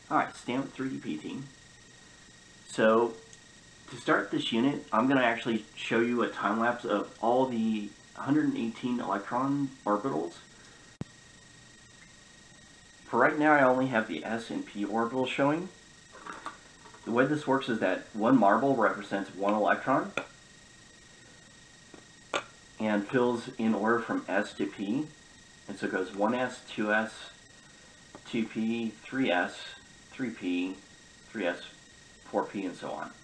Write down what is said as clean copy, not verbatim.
Alright, stamp 3D PT. So, to start this unit, I'm going to actually show you a time lapse of all the 118 electron orbitals. For right now, I only have the S and P orbitals showing. The way this works is that one marble represents one electron and fills in order from S to P. And so it goes 1s, 2s, 2p, 3s, 3p, 3s, 4p, and so on.